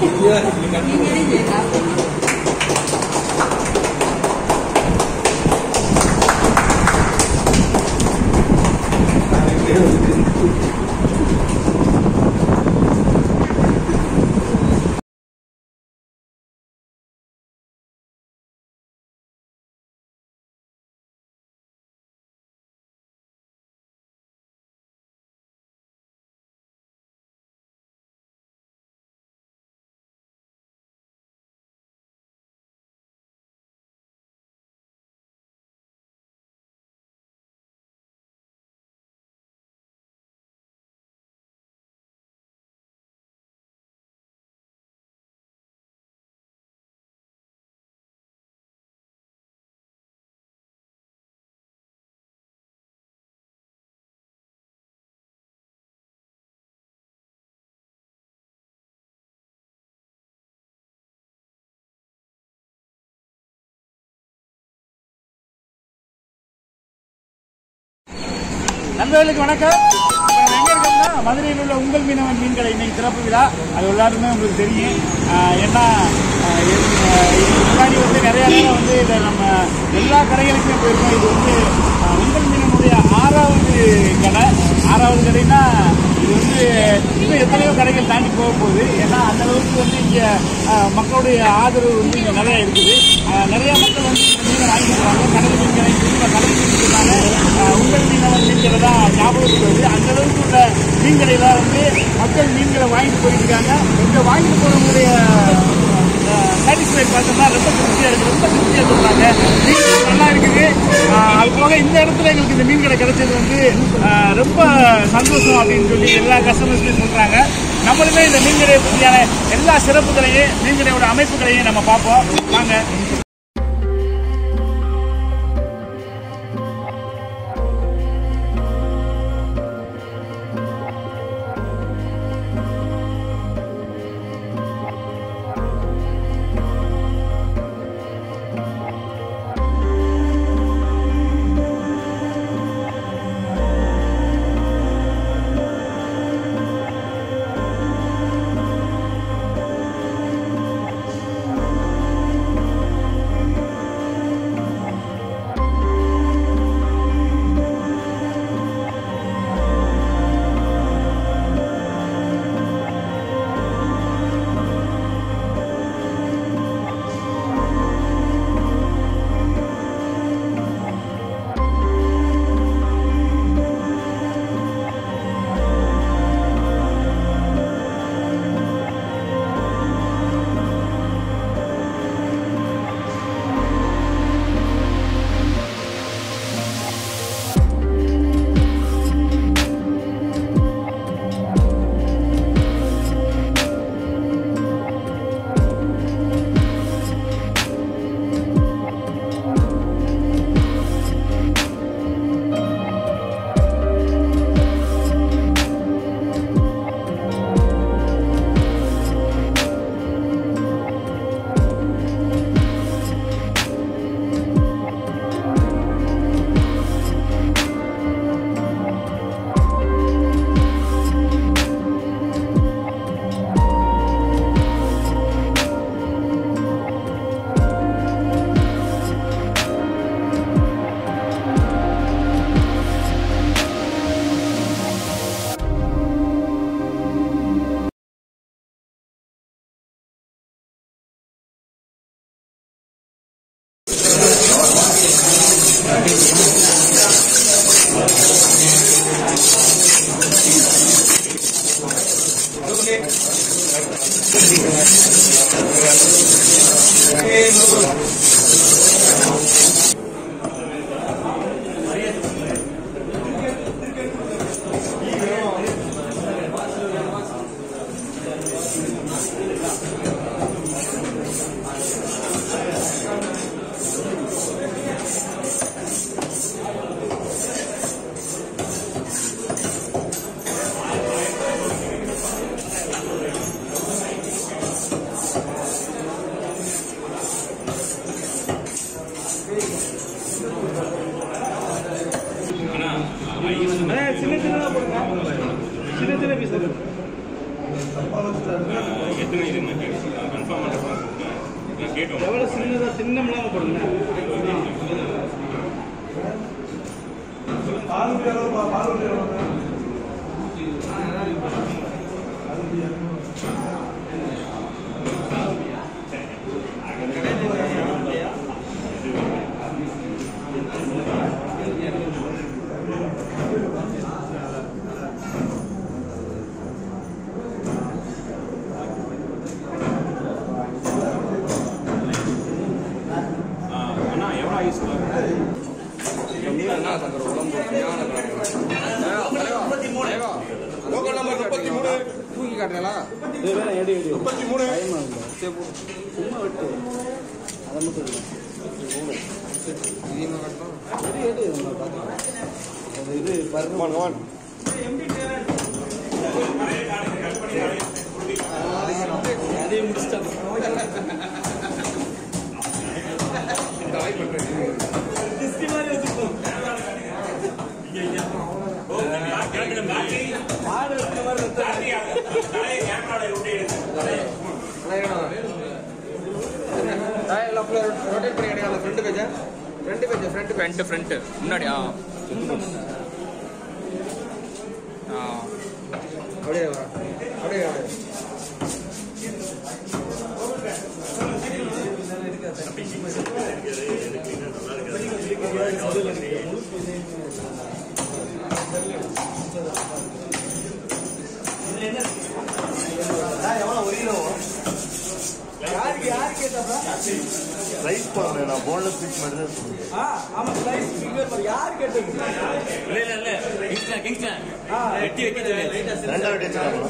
நண்பர்களுக்கு வணக்கம். எங்க இருக்கோம்னா மதுரையில் உள்ள உங்கள் மீனவன் மீன்களை இன்னைக்கு திறப்பு விழா. அது எல்லாருமே உங்களுக்கு தெரியும். ஏன்னா முன்னாடி நிறைய நேரம் இதை நம்ம எல்லா கடைகளுக்குமே போயிருக்கோம். இது உங்கள் மீனவனுடைய 6வது கடை. 6வது கடைன்னா இது இன்னும் எத்தனையோ கடைகள் தாண்டி போக போகுது. ஏன்னா அந்த அளவுக்கு இங்கே மக்களுடைய ஆதரவு இங்கே நிறைய இருக்குது. நிறைய மக்கள் மீனை வாங்கிக்கிறாங்க. கடல் மீன்களை கடல் மீன்கிறதுனால உங்கள் மீனவன் மீன்களை தான் ஞாபகத்துக்கு வருது. அந்த அளவுக்கு உள்ள மீன்களைலாம் மக்கள் மீன்களை வாங்கிட்டு போயிட்டு இருக்காங்க. இங்கே வாங்கிட்டு போறவங்களுடைய சாட்டிஸ்ஃபைட் பார்த்தோம்னா ரொம்ப திருப்தியாக இருக்குது. ரொம்ப திருப்தியாக சொல்றாங்க. மீன்கள் நல்லா இருக்குது. அது போக இந்த இடத்துல எங்களுக்கு இந்த மீன்களை கிடைச்சது ரொம்ப சந்தோஷம் அப்படின்னு சொல்லி எல்லா கஸ்டமர்ஸுமே சொல்றாங்க. நம்மளுமே இந்த மீன்களை பற்றியான எல்லா சிறப்புகளையும் மீன்களையோட அமைப்புகளையும் நம்ம பார்ப்போம். வாங்க. எத்தனை இது எவ்வளவு சின்னதா சின்னம்லாம் போடுங்க. தூக்கி காட்டுறா சும்மா விட்டு அதை மட்டும் இது அதே முடிச்சிட்டாங்க. ஃப்ரண்ட் முன்னாடி அப்படியே அப்படியே ரைஸ் போடுறேன் நான் போன்லெஸ் பீஸ் மாதிரி தான் கிங்ஸ்டன் வெட்டி வைக்க ரெண்டா வெட்டி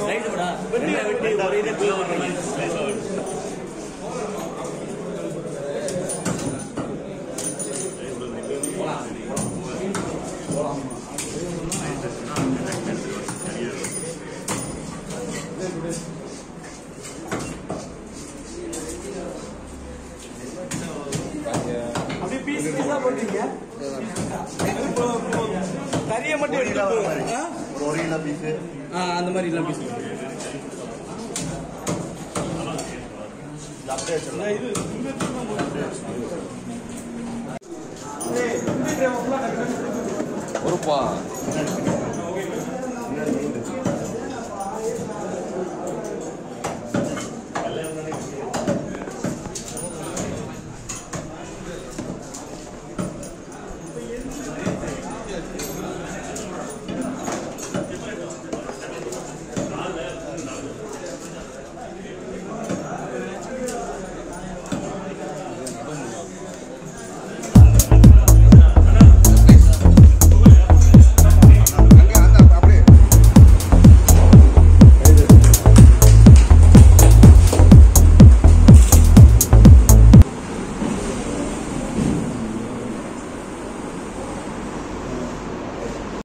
அப்படியே பீஸ் பீஸா போட்டீங்க. கறியை மட்டும் ஒரு கிலோ பீஸ் அந்த மாதிரி எல்லாம் பீஸ் ஒருப்பா